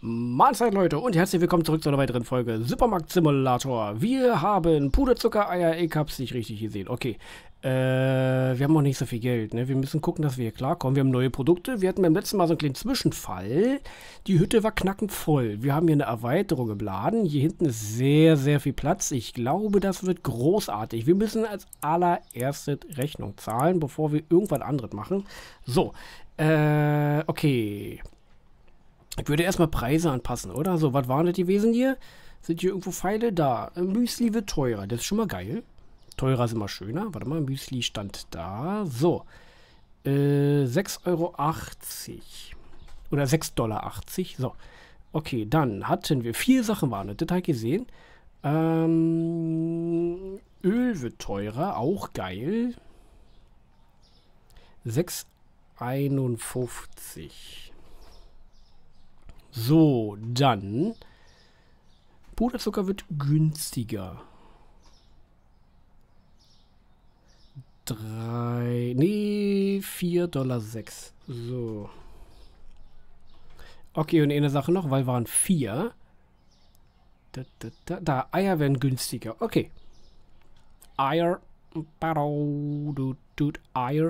Mahlzeit Leute und herzlich willkommen zurück zu einer weiteren Folge Supermarkt Simulator. Wir haben Puderzucker, Eier, ich hab's nicht richtig gesehen. Okay, wir haben noch nicht so viel Geld, ne? Wir müssen gucken, dass wir hier klarkommen. Wir haben neue Produkte. Wir hatten beim letzten Mal so einen kleinen Zwischenfall. Die Hütte war knackend voll. Wir haben hier eine Erweiterung im Laden. Hier hinten ist sehr, sehr viel Platz. Ich glaube, das wird großartig. Wir müssen als allererstes Rechnung zahlen, bevor wir irgendwas anderes machen. So, okay. Ich würde erstmal Preise anpassen, oder? So, was waren das gewesen hier? Sind hier irgendwo Pfeile? Da. Müsli wird teurer. Das ist schon mal geil. Teurer ist immer schöner. Warte mal, Müsli stand da. So. 6,80 € Oder 6,80 $. So. Okay, dann hatten wir 4 Sachen waren das. Das habe ich gesehen. Öl wird teurer. Auch geil. 6,51 €. So, dann. Puderzucker wird günstiger. 4,06 $. So. Okay, und eine Sache noch, weil waren 4. Da, Eier werden günstiger. Okay. Eier. Eier.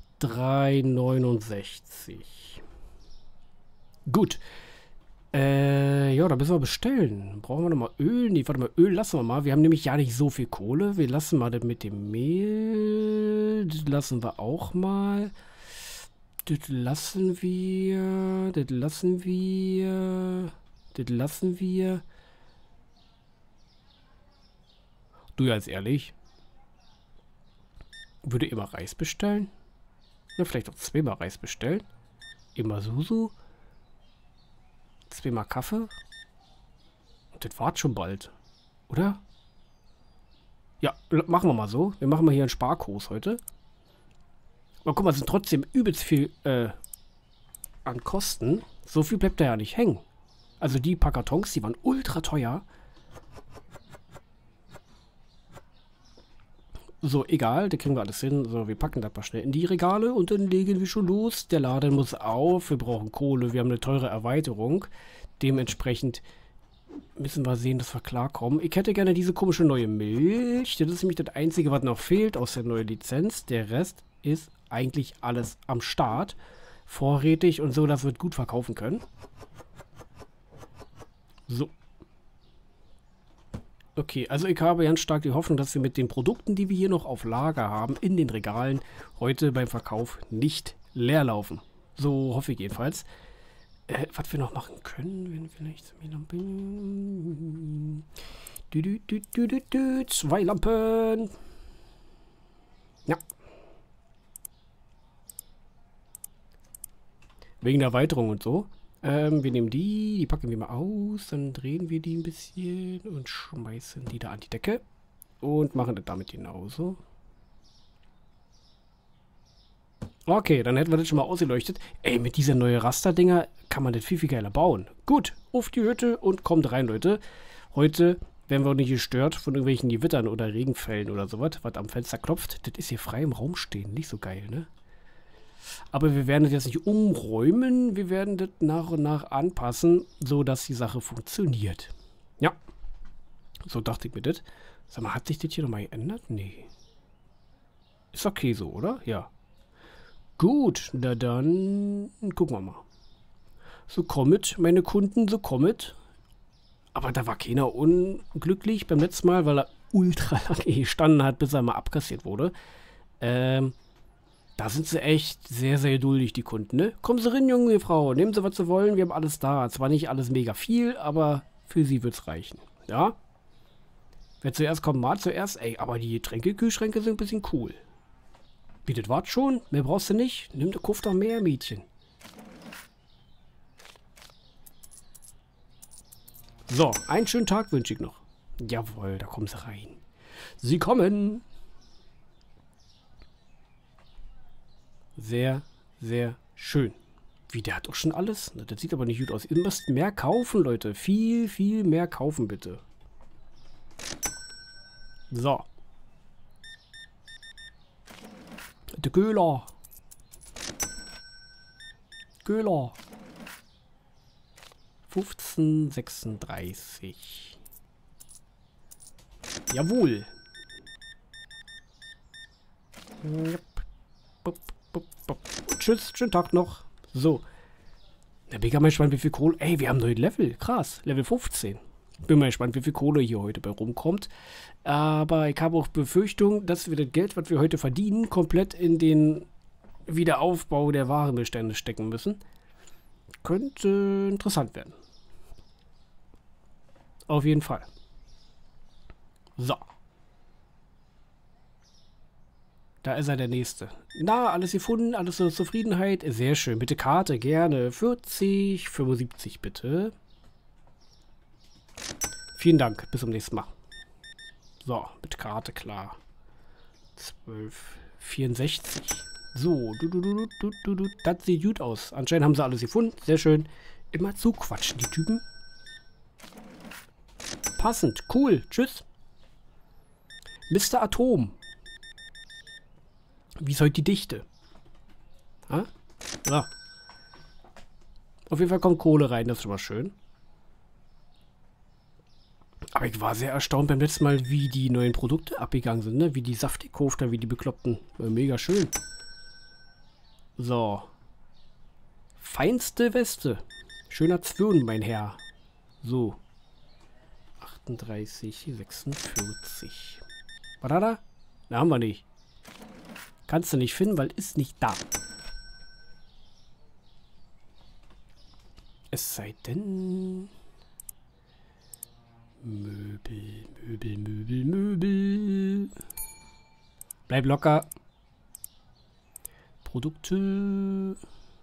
3,69 €. Gut. Ja, da müssen wir bestellen. Brauchen wir nochmal Öl? Nee, warte mal, Öl lassen wir mal. Wir haben nämlich ja nicht so viel Kohle. Wir lassen mal das mit dem Mehl. Das lassen wir auch mal. Das lassen wir. Das lassen wir. Das lassen wir. Du jetzt ehrlich. Würde immer Reis bestellen? Na, vielleicht auch zweimal Reis bestellen. Immer Susu. Zweimal Kaffee. Und das war's schon bald. Oder? Ja, machen wir mal so. Wir machen mal hier einen Sparkurs heute. Aber guck mal, es sind trotzdem übelst viel an Kosten. So viel bleibt da ja nicht hängen. Also die paar Kartons, die waren ultra teuer. So, egal, da kriegen wir alles hin. So, wir packen das mal schnell in die Regale und dann legen wir schon los. Der Laden muss auf, wir brauchen Kohle, wir haben eine teure Erweiterung. Dementsprechend müssen wir sehen, dass wir klarkommen. Ich hätte gerne diese komische neue Milch. Das ist nämlich das Einzige, was noch fehlt aus der neuen Lizenz. Der Rest ist eigentlich alles am Start. Vorrätig und so, dass wir es gut verkaufen können. So. Okay, also ich habe ganz stark die Hoffnung, dass wir mit den Produkten, die wir hier noch auf Lager haben, in den Regalen, heute beim Verkauf nicht leer laufen. So hoffe ich jedenfalls. Was wir noch machen können, wenn vielleicht... 2 Lampen. Ja. Wegen der Erweiterung und so. Wir nehmen die packen wir mal aus, dann drehen wir die ein bisschen und schmeißen die da an die Decke und machen das damit genauso. Okay, dann hätten wir das schon mal ausgeleuchtet. Ey, mit dieser neuen Rasterdinger kann man das viel, viel geiler bauen. Gut, auf die Hütte und kommt rein, Leute. Heute werden wir auch nicht gestört von irgendwelchen Gewittern oder Regenfällen oder sowas, was am Fenster klopft. Das ist hier frei im Raum stehen, nicht so geil, ne? Aber wir werden das jetzt nicht umräumen, wir werden das nach und nach anpassen, so dass die Sache funktioniert. Ja, so dachte ich mir das. Sag mal, hat sich das hier nochmal geändert? Nee. Ist okay so, oder? Ja. Gut, na dann gucken wir mal. So kommet, meine Kunden, so kommet. Aber da war keiner unglücklich beim letzten Mal, weil er ultra lange gestanden hat, bis er mal abkassiert wurde. Da sind sie echt sehr, sehr geduldig, die Kunden, ne? Kommen Sie rein, junge Frau, nehmen Sie, was Sie wollen, wir haben alles da. Zwar nicht alles mega viel, aber für Sie wird es reichen, ja? Wer zuerst kommt, mal zuerst. Ey, aber die Getränkekühlschränke sind ein bisschen cool. Bietet wart schon, mehr brauchst du nicht. Nimm, kauf doch mehr, Mädchen. So, einen schönen Tag wünsche ich noch. Jawohl, da kommen Sie rein. Sie kommen. Sehr, sehr schön. Wie, der hat doch schon alles? Na, das sieht aber nicht gut aus. Ihr müsst mehr kaufen, Leute. Viel, viel mehr kaufen, bitte. So. Der Köhler. 15,36. Jawohl. Tschüss, schönen Tag noch. So. Da bin ich mal gespannt, wie viel Kohle... Ey, wir haben neue Level. Krass, Level 15. Bin mal gespannt, wie viel Kohle hier heute bei rumkommt. Aber ich habe auch Befürchtung, dass wir das Geld, was wir heute verdienen, komplett in den Wiederaufbau der Warenbestände stecken müssen. Könnte interessant werden. Auf jeden Fall. So. Da ist er, der Nächste. Na, alles gefunden, alles zur Zufriedenheit. Sehr schön. Bitte Karte, gerne. 40, 75 bitte. Vielen Dank. Bis zum nächsten Mal. So, mit Karte, klar. 12, 64. So, das sieht gut aus. Anscheinend haben sie alles gefunden. Sehr schön. Immer zuquatschen, die Typen. Passend. Cool. Tschüss. Mr. Atom. Wie ist heute die Dichte? Ha? So. Auf jeden Fall kommt Kohle rein. Das ist schon mal schön. Aber ich war sehr erstaunt beim letzten Mal, wie die neuen Produkte abgegangen sind, ne? Wie die Saftigkofter, wie die Bekloppten. Mega schön. So. Feinste Weste. Schöner Zwirn, mein Herr. So. 38, 46. Was hat er? Na, haben wir nicht. Kannst du nicht finden, weil ist nicht da. Es sei denn... Möbel, Möbel, Möbel, Möbel. Bleib locker. Produkte.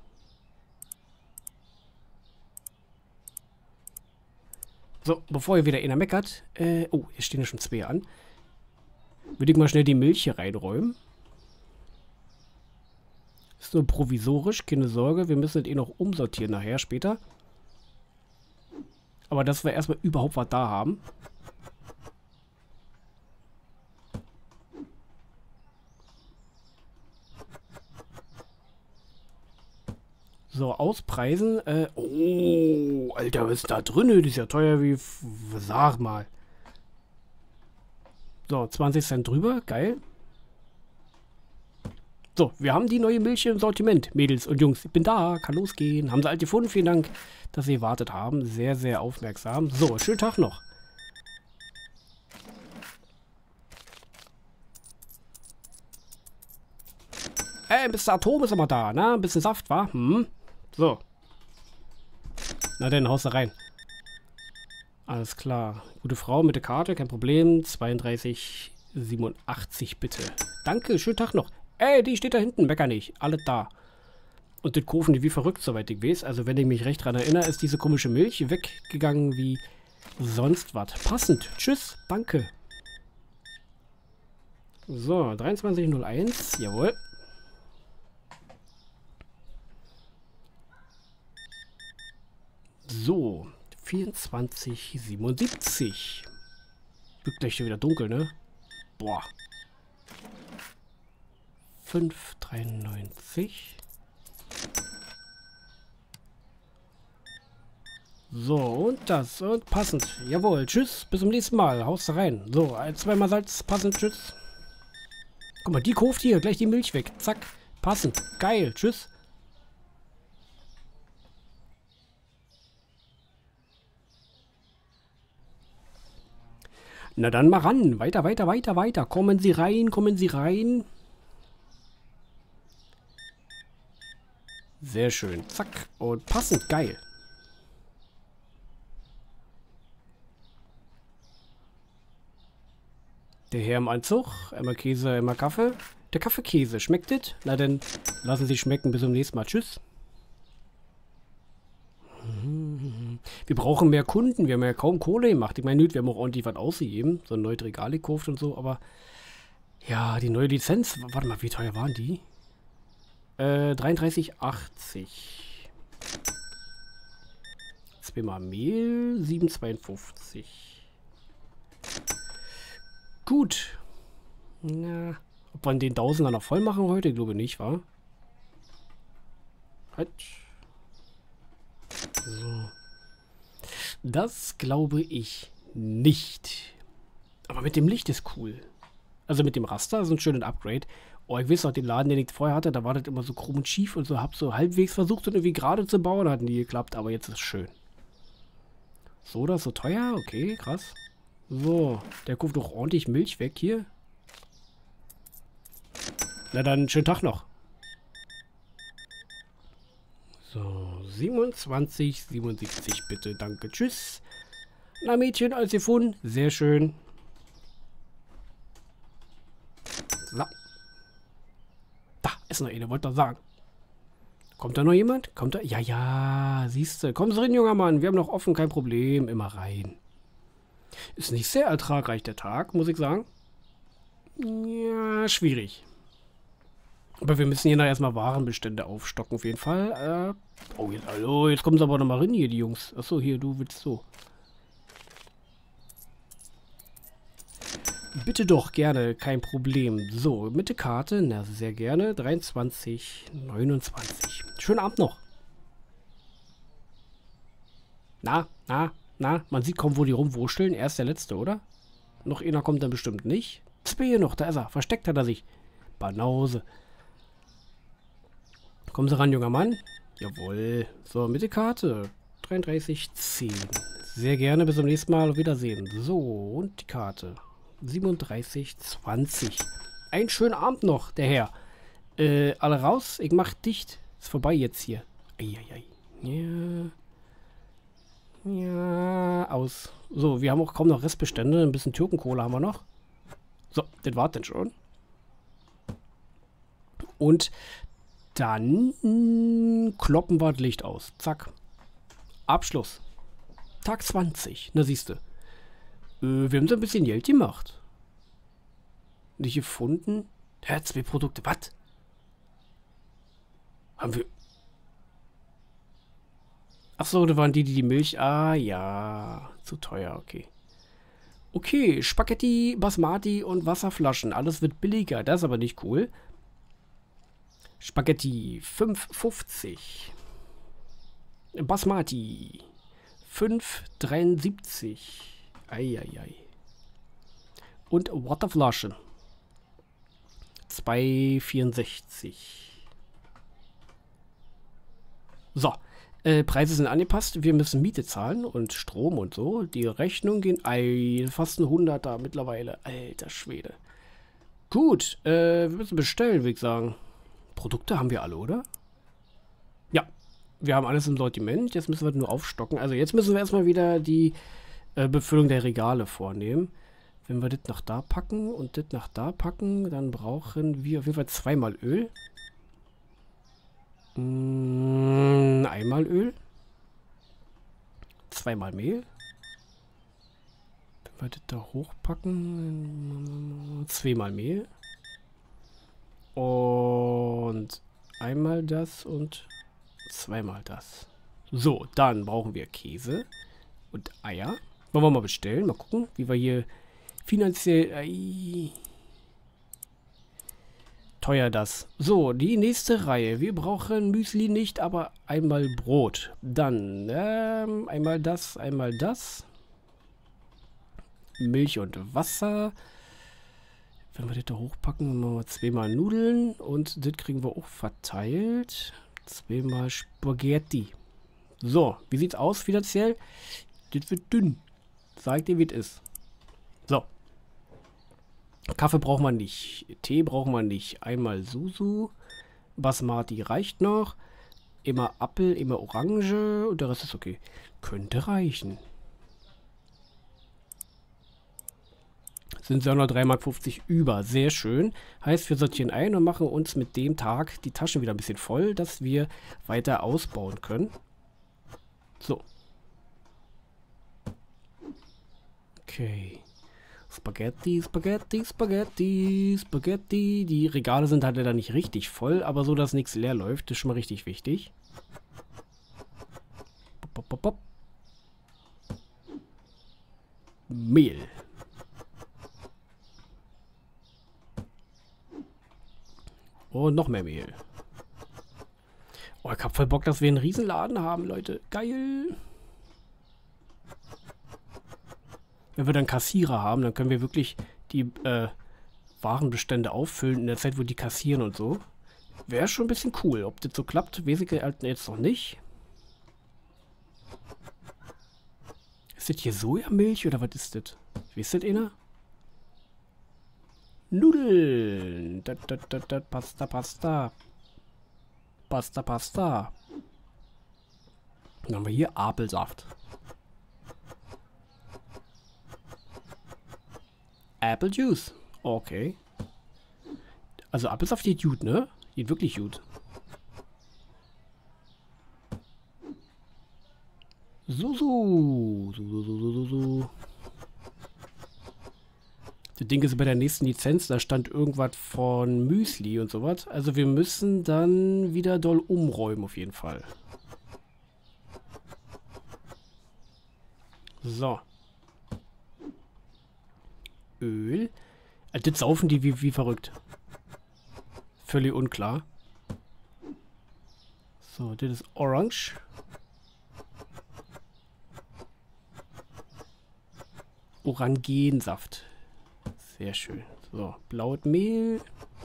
So, bevor ihr wieder einer meckert. Oh, hier stehen ja schon zwei an. Würde ich mal schnell die Milch hier reinräumen. Ist nur provisorisch, keine Sorge. Wir müssen das eh noch umsortieren nachher, später. Aber dass wir erstmal überhaupt was da haben. So, auspreisen. Oh, Alter, was ist da drin? Das ist ja teuer wie... Sag mal. So, 20 Cent drüber. Geil. So, wir haben die neue Milch im Sortiment. Mädels und Jungs, ich bin da. Kann losgehen. Haben sie alt gefunden. Vielen Dank, dass Sie gewartet haben. Sehr, sehr aufmerksam. So, schönen Tag noch. Mr. Atom ist aber da, ne? Ein bisschen Saft, wa? Hm? So. Na denn, haust du rein. Alles klar. Gute Frau mit der Karte, kein Problem. 32,87 bitte. Danke, schönen Tag noch. Ey, die steht da hinten, mecker nicht. Alles da. Und das kaufen die wie verrückt, soweit ich weiß. Also, wenn ich mich recht dran erinnere, ist diese komische Milch weggegangen wie sonst was. Passend. Tschüss, danke. So, 23,01. Jawohl. So, 24,77. Wird gleich schon wieder dunkel, ne? Boah. 5,93. So, und das. Und passend. Jawohl, tschüss. Bis zum nächsten Mal. Haust rein. So, zweimal Salz. Passend, tschüss. Guck mal, die kauft hier. Gleich die Milch weg. Zack. Passend. Geil. Tschüss. Na dann mal ran. Weiter, weiter, weiter, weiter. Kommen Sie rein, kommen Sie rein. Sehr schön. Zack. Und passend. Geil. Der Herr im Anzug. Einmal Käse, einmal Kaffee. Der Kaffeekäse. Schmeckt das? Na dann lassen Sie schmecken. Bis zum nächsten Mal. Tschüss. Wir brauchen mehr Kunden. Wir haben ja kaum Kohle gemacht. Ich meine, wir haben auch ordentlich was ausgegeben. So ein neues Regal gekauft und so. Aber ja, die neue Lizenz. Warte mal, wie teuer waren die? 33,80. Zweimal Mehl. 7,52. Gut. Na, ob wir den 1000er noch voll machen heute? Ich glaube nicht, wa? Halt. So. Das glaube ich nicht. Aber mit dem Licht ist cool. Also mit dem Raster ist ein schönes Upgrade. Oh, ich weiß noch, den Laden, den ich vorher hatte, da war das immer so krumm und schief und so. Hab so halbwegs versucht, das irgendwie gerade zu bauen. Hat nie geklappt, aber jetzt ist es schön. So, das ist so teuer? Okay, krass. So, der kauft doch ordentlich Milch weg hier. Na dann, schönen Tag noch. So, 27, 77 bitte, danke, tschüss. Na Mädchen, alles gefunden? Sehr schön. So. Da ist noch eine, wollte ich sagen. Kommt da noch jemand? Kommt da? Ja, ja, siehst du. Komm so rein, junger Mann. Wir haben noch offen, kein Problem. Immer rein. Ist nicht sehr ertragreich, der Tag, muss ich sagen. Ja, schwierig. Aber wir müssen hier noch erstmal Warenbestände aufstocken, auf jeden Fall. Oh, jetzt, hallo, jetzt kommen sie aber noch mal rein hier, die Jungs. Achso, hier, du willst so. Bitte doch, gerne, kein Problem. So, mit der Karte, na, sehr gerne. 23, 29. Schönen Abend noch. Na, man sieht kaum, wo die rumwurschteln. Er ist der Letzte, oder? Noch einer kommt dann bestimmt nicht. Zwei hier noch, da ist er. Versteckt hat er sich. Banause. Kommen Sie ran, junger Mann. Jawohl. So, mit der Karte. 33, 10. Sehr gerne, bis zum nächsten Mal. Auf Wiedersehen. So, und die Karte. 37, 20. Einen schönen Abend noch, der Herr. Alle raus. Ich mach dicht. Ist vorbei jetzt hier. Eieiei. Ja. Ja, aus. So, wir haben auch kaum noch Restbestände. Ein bisschen Türkenkohle haben wir noch. So, das war's denn schon. Und dann kloppen wir das Licht aus. Zack. Abschluss. Tag 20. Na, siehst du. Wir haben so ein bisschen Geld gemacht. Nicht gefunden. Ja, 2 Produkte. Was? Haben wir... Achso, da waren die Milch... Ah, ja. Zu teuer, okay. Okay, Spaghetti, Basmati und Wasserflaschen. Alles wird billiger. Das ist aber nicht cool. Spaghetti 5,50. Basmati 5,73. Eieiei. Und Wasserflaschen 2,64. So. Preise sind angepasst. Wir müssen Miete zahlen und Strom und so. Die Rechnung gehen fast ein 100er mittlerweile. Alter Schwede. Gut. Wir müssen bestellen, würde ich sagen. Produkte haben wir alle, oder? Ja. Wir haben alles im Sortiment. Jetzt müssen wir nur aufstocken. Also jetzt müssen wir erstmal wieder die Befüllung der Regale vornehmen. Wenn wir das nach da packen und das nach da packen, dann brauchen wir auf jeden Fall zweimal Öl. Einmal Öl. Zweimal Mehl. Wenn wir das da hochpacken, zweimal Mehl. Und einmal das und zweimal das. So, dann brauchen wir Käse und Eier. Wollen wir mal bestellen. Mal gucken, wie wir hier finanziell... teuer das. So, die nächste Reihe. Wir brauchen Müsli nicht, aber einmal Brot. Dann einmal das, einmal das. Milch und Wasser. Wenn wir das da hochpacken, machen wir zweimal Nudeln. Und das kriegen wir auch verteilt. Zweimal Spaghetti. So, wie sieht's aus finanziell? Das wird dünn. Sag dir, wie es ist. So. Kaffee braucht man nicht. Tee braucht man nicht. Einmal Susu. Basmati reicht noch. Immer Apfel, immer Orange. Und der Rest ist okay. Könnte reichen. Sind 3,50 Mark über. Sehr schön. Heißt, wir sortieren ein und machen uns mit dem Tag die Taschen wieder ein bisschen voll, dass wir weiter ausbauen können. So. Okay. Spaghetti, Spaghetti, Spaghetti, Spaghetti. Die Regale sind halt leider nicht richtig voll, aber so, dass nichts leer läuft, ist schon mal richtig wichtig. Bop, bop, bop, bop. Mehl. Und noch mehr Mehl. Oh, ich hab voll Bock, dass wir einen Riesenladen haben, Leute. Geil. Wenn wir dann Kassierer haben, dann können wir wirklich die Warenbestände auffüllen in der Zeit, wo die kassieren und so. Wäre schon ein bisschen cool. Ob das so klappt, weiß ich jetzt noch nicht. Ist das hier Sojamilch oder was ist das? Wisst ihr das, einer? Nudeln. Pasta, Pasta. Pasta, Pasta. Dann haben wir hier Apfelsaft. Apple Juice. Okay. Also Apfelsaft geht gut, ne? Geht wirklich gut. So. Das Ding ist bei der nächsten Lizenz, da stand irgendwas von Müsli und sowas. Also wir müssen dann wieder doll umräumen auf jeden Fall. So. Öl. Also das saufen die wie verrückt. Völlig unklar. So, das ist Orange. Orangensaft. Sehr schön. So, blaues Mehl.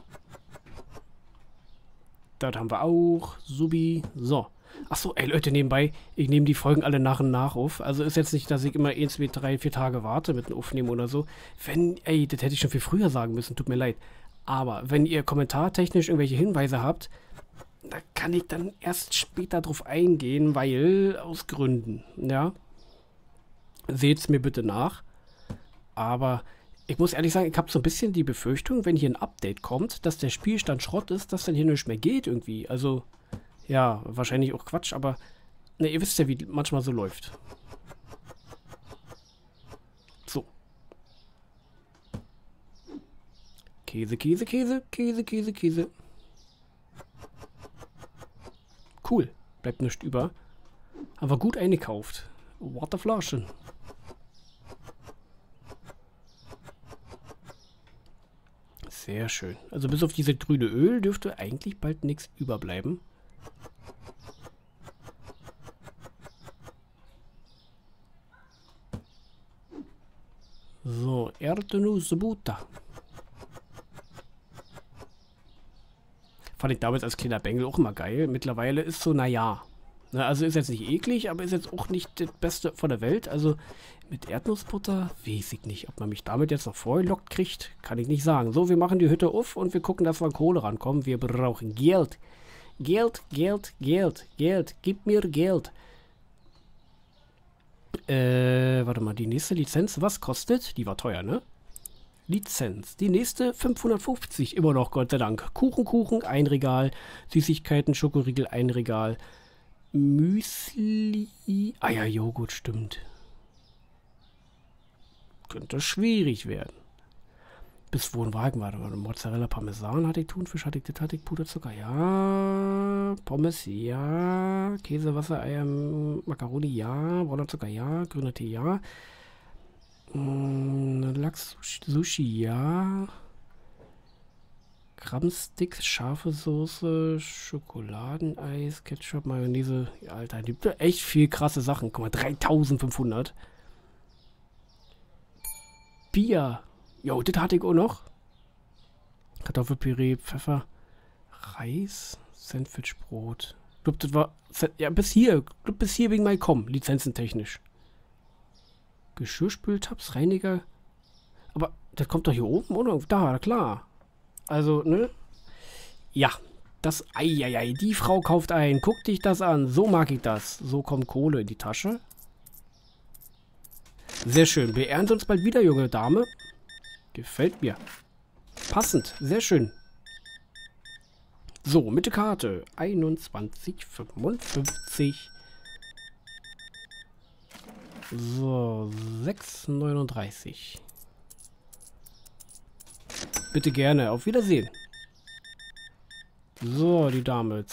Das haben wir auch. Subi. So. Achso, ey Leute, nebenbei, ich nehme die Folgen alle nach und nach auf. Also ist jetzt nicht, dass ich immer 1, 2, 3, 4 Tage warte mit dem Aufnehmen oder so. Wenn, ey, das hätte ich schon viel früher sagen müssen, tut mir leid. Aber wenn ihr kommentartechnisch irgendwelche Hinweise habt, da kann ich dann erst später drauf eingehen, weil, aus Gründen, ja. Seht's mir bitte nach. Aber ich muss ehrlich sagen, ich habe so ein bisschen die Befürchtung, wenn hier ein Update kommt, dass der Spielstand Schrott ist, dass dann hier nichts mehr geht irgendwie. Also, ja, wahrscheinlich auch Quatsch, aber ne, ihr wisst ja, wie manchmal so läuft. So. Käse, Käse, Käse, Käse, Käse, Käse. Cool. Bleibt nichts über. Haben wir gut eingekauft. Waterflaschen. Sehr schön. Also bis auf diese grüne Öl dürfte eigentlich bald nichts überbleiben. So, Erdnussbutter. Fand ich damals als kleiner Bengel auch immer geil. Mittlerweile ist so, naja. Also ist jetzt nicht eklig, aber ist jetzt auch nicht das Beste von der Welt. Also mit Erdnussbutter weiß ich nicht. Ob man mich damit jetzt noch vorgelockt kriegt, kann ich nicht sagen. So, wir machen die Hütte auf und wir gucken, dass wir an Kohle rankommen. Wir brauchen Geld. Geld, Geld, Geld, Geld. Gib mir Geld. Warte mal, die nächste Lizenz, was kostet? Die war teuer, ne? Lizenz. Die nächste 550, immer noch, Gott sei Dank. Kuchen, ein Regal. Süßigkeiten, Schokoriegel, ein Regal. Müsli. Ah ja, Joghurt, stimmt. Könnte schwierig werden. Bis Wohnwagen war da. Mozzarella, Parmesan hatte ich, Thunfisch hatte ich, das hatte ich, Puderzucker, ja. Pommes, ja. Käse, Wasser, Eier, Macaroni, ja. Brauner Zucker, ja. Grüner Tee, ja. Lachs, Sushi, ja. Krabbenstix, scharfe Soße, Schokoladeneis, Ketchup, Mayonnaise. Ja, Alter, die gibt echt viel krasse Sachen. Guck mal, 3500. Bier. Jo, das hatte ich auch noch. Kartoffelpüree, Pfeffer, Reis, Sandwichbrot. Ich glaube, das war... Ja, bis hier. Ich glaube, bis hier bin ich mal gekommen, lizenzentechnisch. Geschirrspültabs, Reiniger. Aber das kommt doch hier oben, oder? Da, klar. Also, ne? Ja, das... Eieiei, die Frau kauft ein. Guck dich das an. So mag ich das. So kommt Kohle in die Tasche. Sehr schön. Wir ernten uns bald wieder, junge Dame. Gefällt mir. Passend. Sehr schön. So, mit der Karte. 21,55. So, 6,39. Bitte gerne. Auf Wiedersehen. So, die Dame.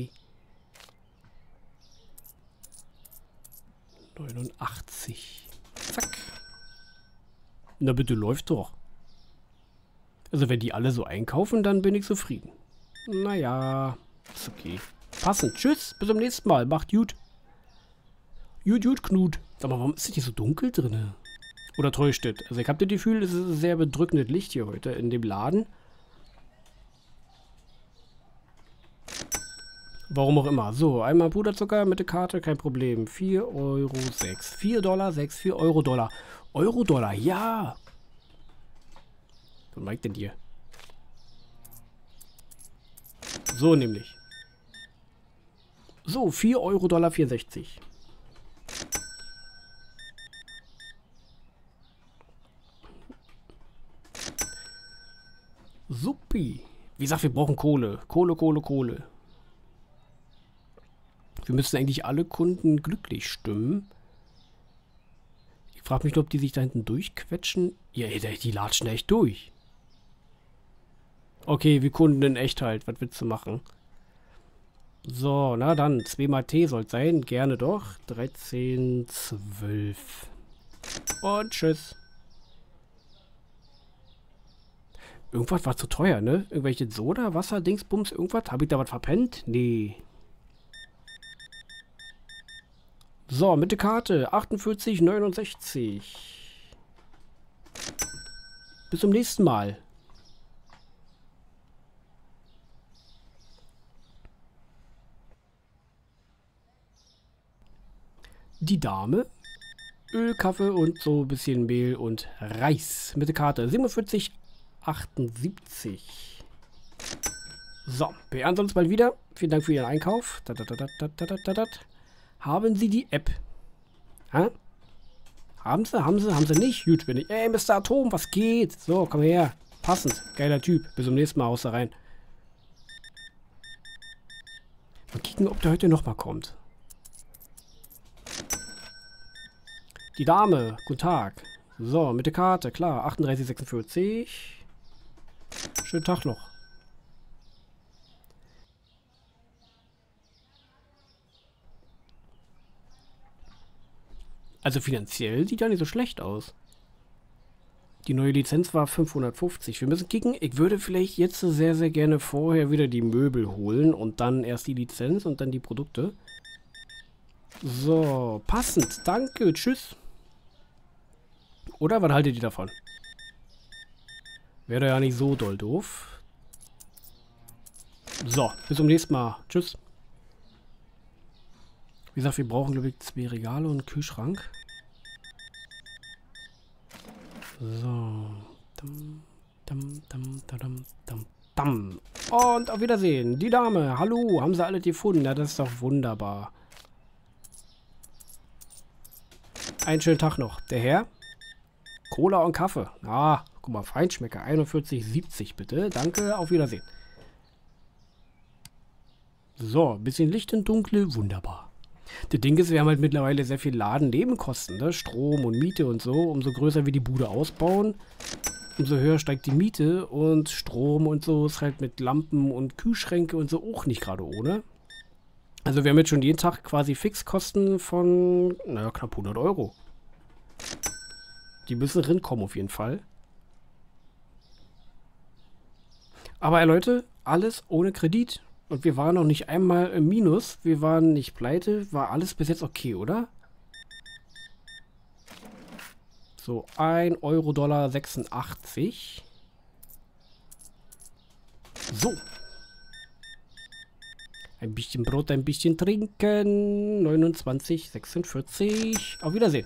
2,89. Zack. Na bitte, läuft doch. Also wenn die alle so einkaufen, dann bin ich zufrieden. Naja, ist okay. Passend. Tschüss, bis zum nächsten Mal. Macht gut. Gut, Knut. Sag mal, warum ist das hier so dunkel drin? Oder täuscht es? Also ich habe das Gefühl, es ist ein sehr bedrückendes Licht hier heute in dem Laden. Warum auch immer. So, einmal Puderzucker mit der Karte, kein Problem. 4,06 Euro. 4,06 $, 4 Euro Dollar. Euro Dollar, ja. Was meint denn hier? So nämlich. So, 4 Euro Dollar 64. Suppi. Wie gesagt, wir brauchen Kohle. Kohle, Kohle, Kohle. Wir müssen eigentlich alle Kunden glücklich stimmen. Ich frage mich nur, ob die sich da hinten durchquetschen. Ja, die latschen echt durch. Okay, wie Kunden in echt halt. Was willst du machen? So, na dann. 2 mal T soll es sein. Gerne doch. 13, 12. Und tschüss. Irgendwas war zu teuer, ne? Irgendwelche Soda, Wasser, Dingsbums, irgendwas? Habe ich da was verpennt? Nee. So, mit der Karte. 48,69. Bis zum nächsten Mal. Die Dame. Öl, Kaffee und so ein bisschen Mehl und Reis. Mit der Karte. 47,78. So, wir hören uns bald wieder. Vielen Dank für Ihren Einkauf. Haben Sie die App? Ha? Haben Sie nicht? Gut, bin ich. Ey, Mr. Atom, was geht? So, komm her. Passend. Geiler Typ. Bis zum nächsten Mal. Haus da rein. Mal kicken, ob der heute nochmal kommt. Die Dame. Guten Tag. So, mit der Karte. Klar. 38,46. Schönen Tag noch. Also finanziell sieht ja nicht so schlecht aus. Die neue Lizenz war 550. Wir müssen kicken. Ich würde vielleicht jetzt sehr, sehr gerne vorher wieder die Möbel holen und dann erst die Lizenz und dann die Produkte. So, passend. Danke. Tschüss. Oder was haltet ihr davon? Wäre ja nicht so doll doof. So, bis zum nächsten Mal. Tschüss. Wie gesagt, wir brauchen, glaube ich, 2 Regale und einen Kühlschrank. So. Und auf Wiedersehen. Die Dame. Hallo. Haben sie alle gefunden? Ja, das ist doch wunderbar. Einen schönen Tag noch. Der Herr? Cola und Kaffee. Ah, guck mal. Feinschmecker. 41,70 bitte. Danke. Auf Wiedersehen. So. Ein bisschen Licht und Dunkle. Wunderbar. Das Ding ist, wir haben halt mittlerweile sehr viel Ladennebenkosten, ne? Strom und Miete und so. Umso größer wir die Bude ausbauen, umso höher steigt die Miete. Und Strom und so ist halt mit Lampen und Kühlschränke und so auch nicht gerade ohne. Also wir haben jetzt schon jeden Tag quasi Fixkosten von, naja, knapp 100 Euro. Die müssen rinkommen auf jeden Fall. Aber Leute, alles ohne Kredit. Und wir waren noch nicht einmal im Minus. Wir waren nicht pleite. War alles bis jetzt okay, oder? So, 1 Euro Dollar 86. So. Ein bisschen Brot, ein bisschen trinken. 29,46. Auf Wiedersehen.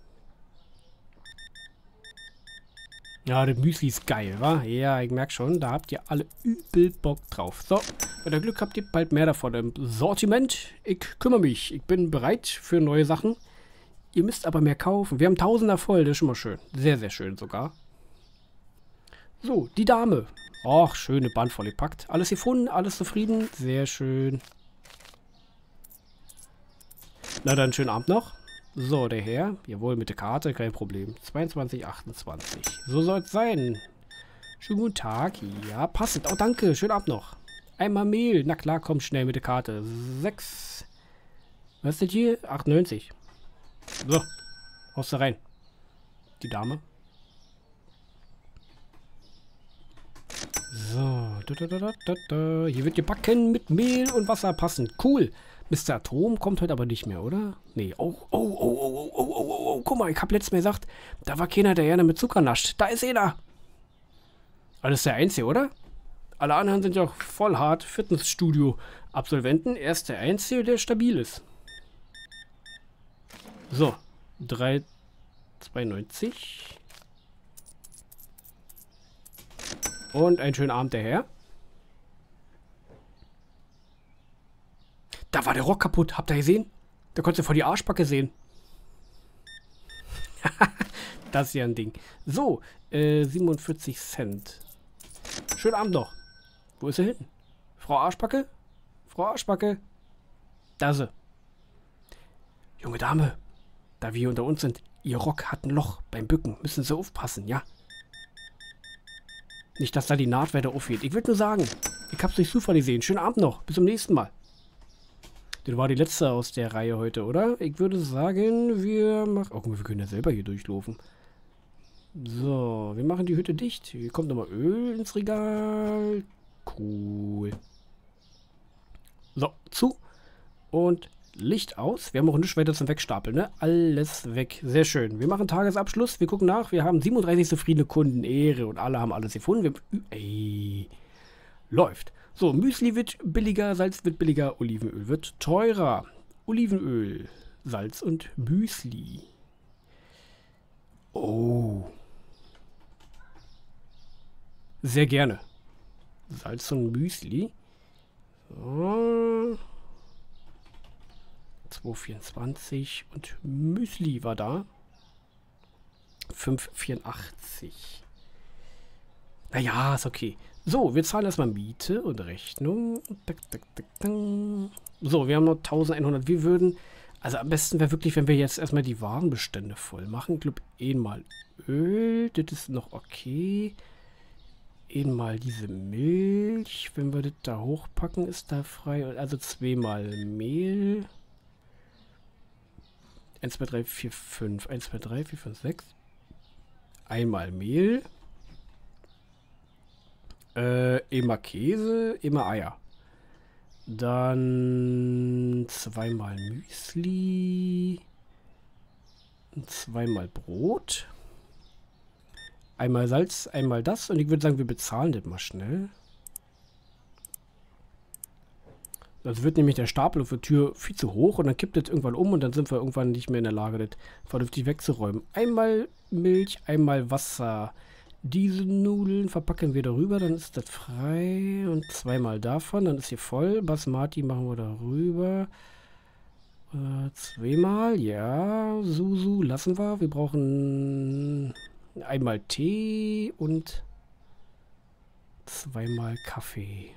Ja, das Müsli ist geil, wa? Ja, ich merke schon, da habt ihr alle übel Bock drauf. So, wenn ihr Glück habt, ihr bald mehr davon im Sortiment. Ich kümmere mich. Ich bin bereit für neue Sachen. Ihr müsst aber mehr kaufen. Wir haben Tausender voll, das ist schon mal schön. Sehr, sehr schön sogar. So, die Dame. Och, schöne Band voll gepackt. Alles gefunden, alles zufrieden. Sehr schön. Na dann, schönen Abend noch. So, der Herr. Jawohl, mit der Karte, kein Problem. 22,28. So soll es sein. Schönen guten Tag. Ja, passend. Oh, danke. Schönen Abend noch. Einmal Mehl. Na klar, komm schnell mit der Karte. 6. Was ist das hier? 98. So. Haust da rein. Die Dame. So. Hier wird gebacken mit Mehl und Wasser passend. Cool. Mr. Atom kommt heute aber nicht mehr, oder? Nee. Oh. Guck mal, ich hab letztes Mal gesagt, da war keiner, der gerne mit Zucker nascht. Da ist einer. Alles der Einzige, oder? Alle anderen sind ja auch voll hart Fitnessstudio-Absolventen. Er ist der Einzige, der stabil ist. So. 3,92. Und einen schönen Abend daher. Da war der Rock kaputt. Habt ihr gesehen? Da konntest du vor die Arschbacke sehen. Das ist ja ein Ding. So, 47 Cent. Schönen Abend noch. Wo ist er hin? Frau Arschbacke? Frau Arschbacke? Da ist sie. Junge Dame, da wir hier unter uns sind, Ihr Rock hat ein Loch beim Bücken. Müssen Sie aufpassen, ja? Nicht, dass da die Naht weiter aufgeht. Ich würde nur sagen, ich hab's durch Zufall gesehen. Schönen Abend noch. Bis zum nächsten Mal. Das war die letzte aus der Reihe heute, oder? Ich würde sagen, wir machen... Oh, guck mal, wir können ja selber hier durchlaufen. So, wir machen die Hütte dicht. Hier kommt nochmal Öl ins Regal. Cool. So, zu. Und Licht aus. Wir haben auch nichts weiter zum Wegstapeln, ne? Alles weg. Sehr schön. Wir machen Tagesabschluss. Wir gucken nach. Wir haben 37 zufriedene Kunden. Ehre. Und alle haben alles gefunden. Läuft. So, Müsli wird billiger, Salz wird billiger, Olivenöl wird teurer. Olivenöl, Salz und Müsli. Oh. Sehr gerne. Salz und Müsli. So. 2,24 und Müsli war da. 5,84. Naja, ist okay. So, wir zahlen erstmal Miete und Rechnung. So, wir haben noch 1100. Wir würden, also am besten wäre wirklich, wenn wir jetzt erstmal die Warenbestände voll machen. Ich glaube, einmal Öl, das ist noch okay. Einmal diese Milch, wenn wir das da hochpacken, ist da frei. Also zweimal Mehl. 1, 2, 3, 4, 5. 1, 2, 3, 4, 5, 6. Einmal Mehl. Immer Käse, immer Eier. Dann zweimal Müsli. Zweimal Brot. Einmal Salz, einmal das. Und ich würde sagen, wir bezahlen das mal schnell. Das wird nämlich der Stapel auf der Tür viel zu hoch und dann kippt das irgendwann um und dann sind wir irgendwann nicht mehr in der Lage, das vernünftig wegzuräumen. Einmal Milch, einmal Wasser. Diese Nudeln verpacken wir darüber, dann ist das frei. Und zweimal davon, dann ist hier voll. Basmati machen wir darüber. Zweimal, ja. Susu lassen wir. Wir brauchen einmal Tee und zweimal Kaffee.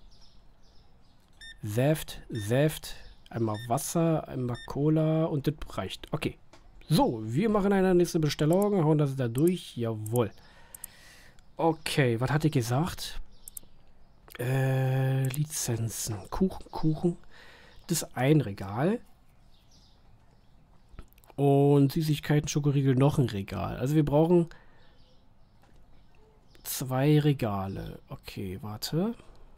Saft. Einmal Wasser, einmal Cola und das reicht. Okay. So, wir machen eine nächste Bestellung. Hauen das da durch. Jawohl. Okay, was hatte ich gesagt? Lizenzen. Kuchen. Das ist ein Regal. Und Süßigkeiten, Schokoriegel, noch ein Regal. Also wir brauchen 2 Regale. Okay, warte.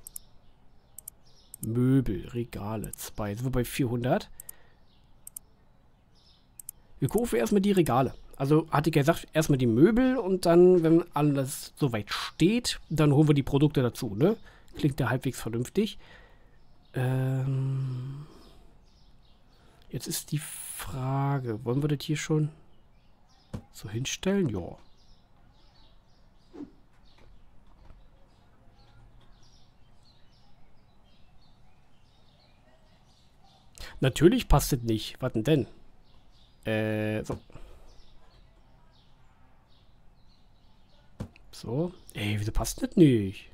Möbel, Regale, 2. Sind wir bei 400? Wir kaufen erstmal die Regale. Also hatte ich ja gesagt, erstmal die Möbel und dann, wenn alles soweit steht, dann holen wir die Produkte dazu, ne? Klingt ja halbwegs vernünftig. Jetzt ist die Frage, wollen wir das hier schon so hinstellen? Ja. Natürlich passt das nicht. Was denn? So. So. Ey, wieso passt das nicht?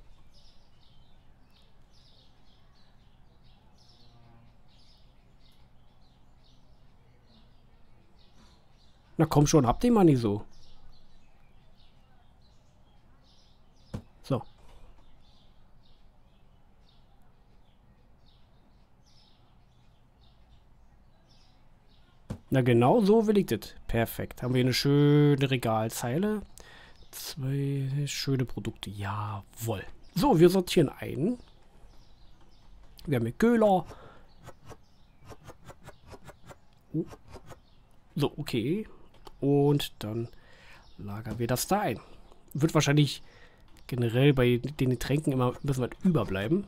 Na komm schon, habt ihr mal nicht so. So. Na genau so will ich das. Perfekt. Haben wir eine schöne Regalzeile. 2 schöne Produkte. Jawohl. So, wir sortieren ein. Wir haben hier Köhler. So, okay. Und dann lagern wir das da ein. Wird wahrscheinlich generell bei den Getränken immer ein bisschen was überbleiben.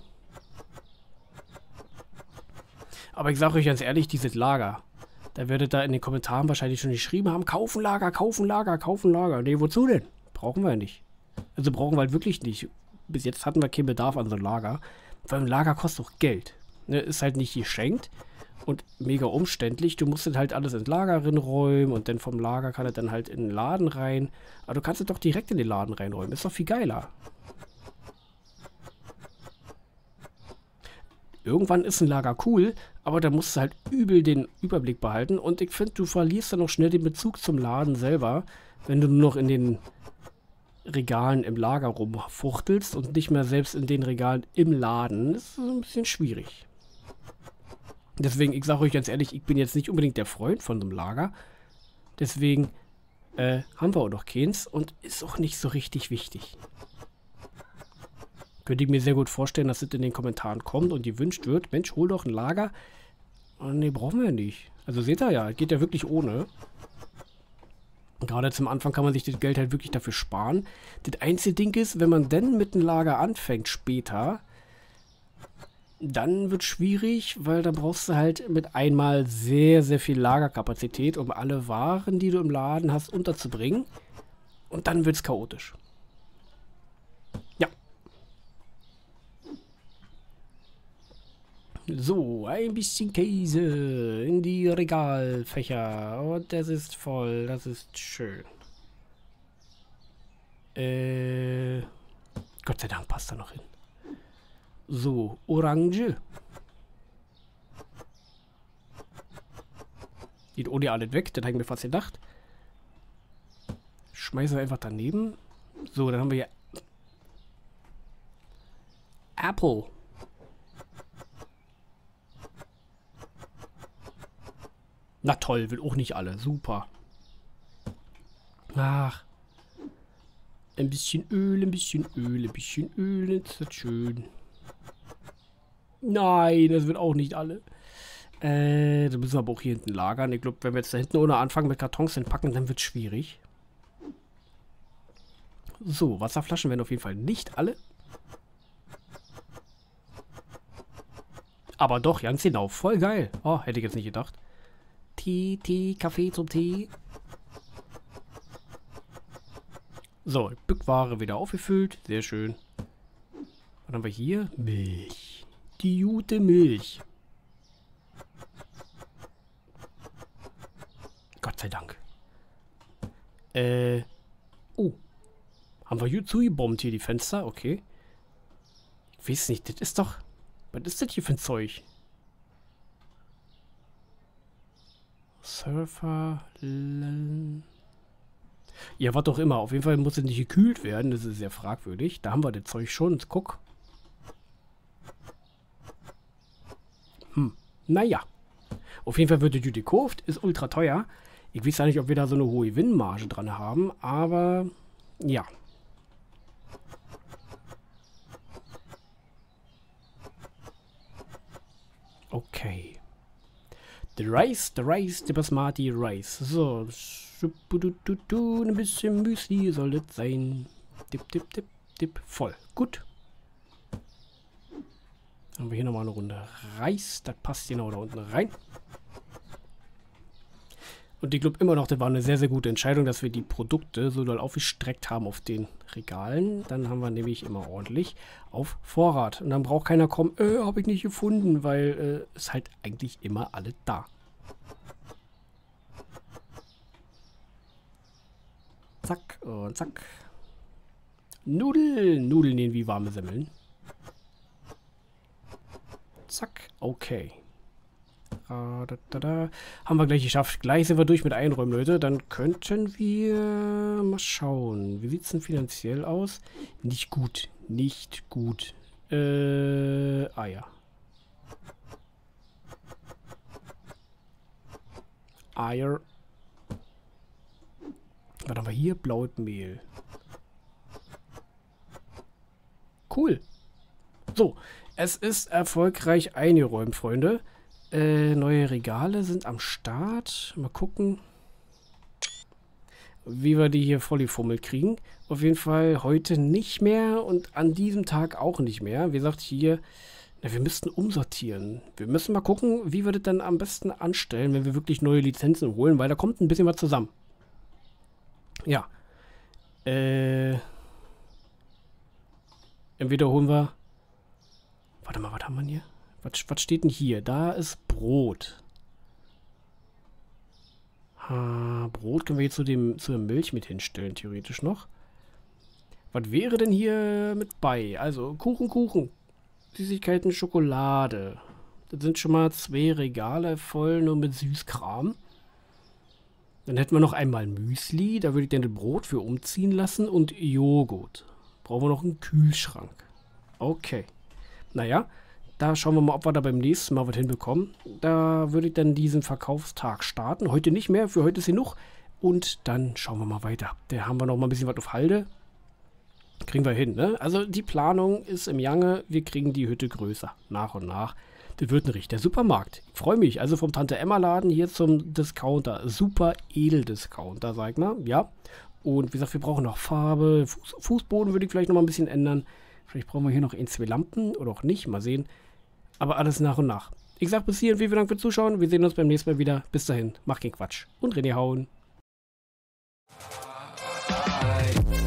Aber ich sage euch ganz ehrlich, dieses Lager, da werdet ihr in den Kommentaren wahrscheinlich schon geschrieben haben, kaufen Lager, kaufen Lager, kaufen Lager. Nee, wozu denn? Brauchen wir ja nicht. Also brauchen wir halt wirklich nicht. Bis jetzt hatten wir keinen Bedarf an so einem Lager. Weil ein Lager kostet auch Geld. Ne, ist halt nicht geschenkt und mega umständlich. Du musst halt alles ins Lager räumen und dann vom Lager kann er dann halt in den Laden rein. Aber du kannst es doch direkt in den Laden reinräumen. Ist doch viel geiler. Irgendwann ist ein Lager cool, aber da musst du halt übel den Überblick behalten. Und ich finde, du verlierst dann auch schnell den Bezug zum Laden selber, wenn du nur noch in den Regalen im Lager rumfuchtelst und nicht mehr selbst in den Regalen im Laden. Das ist so ein bisschen schwierig. Deswegen, ich sage euch ganz ehrlich, ich bin jetzt nicht unbedingt der Freund von so einem Lager. Deswegen haben wir auch noch keins und ist auch nicht so richtig wichtig. Könnte ich mir sehr gut vorstellen, dass das in den Kommentaren kommt und gewünscht wird. Mensch, hol doch ein Lager. Oh, nee, brauchen wir ja nicht. Also seht ihr ja, geht ja wirklich ohne. Gerade zum Anfang kann man sich das Geld halt wirklich dafür sparen. Das einzige Ding ist, wenn man dann mit dem Lager anfängt später, dann wird es schwierig, weil dann brauchst du halt mit einmal sehr, sehr viel Lagerkapazität, um alle Waren, die du im Laden hast, unterzubringen. Und dann wird es chaotisch. Ja. So, ein bisschen Käse in die Regalfächer. Und das ist voll, das ist schön. Gott sei Dank passt da noch hin. So, Orange. Geht ohne alles weg, das habe ich mir fast gedacht. Schmeißen wir einfach daneben. So, dann haben wir hier Apple. Na toll, will auch nicht alle. Super. Ach. Ein bisschen Öl, ein bisschen Öl, ein bisschen Öl. Ist das schön. Nein, das wird auch nicht alle. Da müssen wir aber auch hier hinten lagern. Ich glaube, wenn wir jetzt da hinten ohne anfangen mit Kartons entpacken, dann wird es schwierig. So, Wasserflaschen werden auf jeden Fall nicht alle. Aber doch, ganz genau. Voll geil. Oh, hätte ich jetzt nicht gedacht. Tee, Kaffee zum Tee. So, Bückware wieder aufgefüllt. Sehr schön. Was haben wir hier? Milch. Die gute Milch. Gott sei Dank. Oh. Haben wir hier zugebombt hier die Fenster? Okay. Ich weiß nicht, das ist doch... Was ist das hier für ein Zeug? Surfer... Ja, was auch immer. Auf jeden Fall muss es nicht gekühlt werden. Das ist sehr fragwürdig. Da haben wir das Zeug schon. Guck. Naja. Auf jeden Fall wird die Duty gekauft. Ist ultra teuer. Ich weiß ja nicht, ob wir da so eine hohe Gewinnmarge dran haben. Aber ja. Okay. The Basmati Rice. So. Ein bisschen Müsli soll das sein. Tipp. Voll. Gut. Haben wir hier nochmal eine Runde Reis. Das passt genau da unten rein. Und ich glaube immer noch, das war eine sehr, sehr gute Entscheidung, dass wir die Produkte so doll aufgestreckt haben auf den Regalen. Dann haben wir nämlich immer ordentlich auf Vorrat. Und dann braucht keiner kommen, habe ich nicht gefunden, weil ist halt eigentlich immer alles da. Zack und zack. Nudeln wie warme Semmeln. Zack, okay. Haben wir gleich geschafft. Gleich sind wir durch mit Einräumen, Leute. Dann könnten wir mal schauen. Wie sieht es denn finanziell aus? Nicht gut. Nicht gut. Ja. Eier. Was haben wir hier? Blaues Mehl. Cool. So, es ist erfolgreich eingeräumt, Freunde. Neue Regale sind am Start. Mal gucken, wie wir die hier vollgefummelt kriegen. Auf jeden Fall heute nicht mehr und an diesem Tag auch nicht mehr. Wie gesagt, hier, na, wir müssten umsortieren. Wir müssen mal gucken, wie wir das dann am besten anstellen, wenn wir wirklich neue Lizenzen holen, weil da kommt ein bisschen was zusammen. Ja. Entweder holen wir... Warte mal, was haben wir hier? Was steht denn hier? Da ist Brot. Brot können wir jetzt zur Milch mit hinstellen, theoretisch noch. Was wäre denn hier mit bei? Also Kuchen. Süßigkeiten, Schokolade. Das sind schon mal 2 Regale voll nur mit Süßkram. Dann hätten wir noch einmal Müsli. Da würde ich dann das Brot für umziehen lassen. Und Joghurt. Brauchen wir noch einen Kühlschrank. Okay. Naja, da schauen wir mal, ob wir da beim nächsten Mal was hinbekommen. Da würde ich dann diesen Verkaufstag starten. Heute nicht mehr, für heute ist genug. Und dann schauen wir mal weiter. Da haben wir noch mal ein bisschen was auf Halde. Kriegen wir hin, ne? Also die Planung ist im Gange. Wir kriegen die Hütte größer, nach und nach. Das wird ein richtiger Supermarkt. Ich freue mich. Also vom Tante-Emma-Laden hier zum Discounter. Super Edel-Discounter, sag ich mal. Ja. Und wie gesagt, wir brauchen noch Farbe. Fußboden würde ich vielleicht noch mal ein bisschen ändern. Vielleicht brauchen wir hier noch 1, 2 Lampen oder auch nicht. Mal sehen. Aber alles nach und nach. Ich sag bis hierhin vielen Dank fürs Zuschauen. Wir sehen uns beim nächsten Mal wieder. Bis dahin, macht keinen Quatsch. Und René hauen.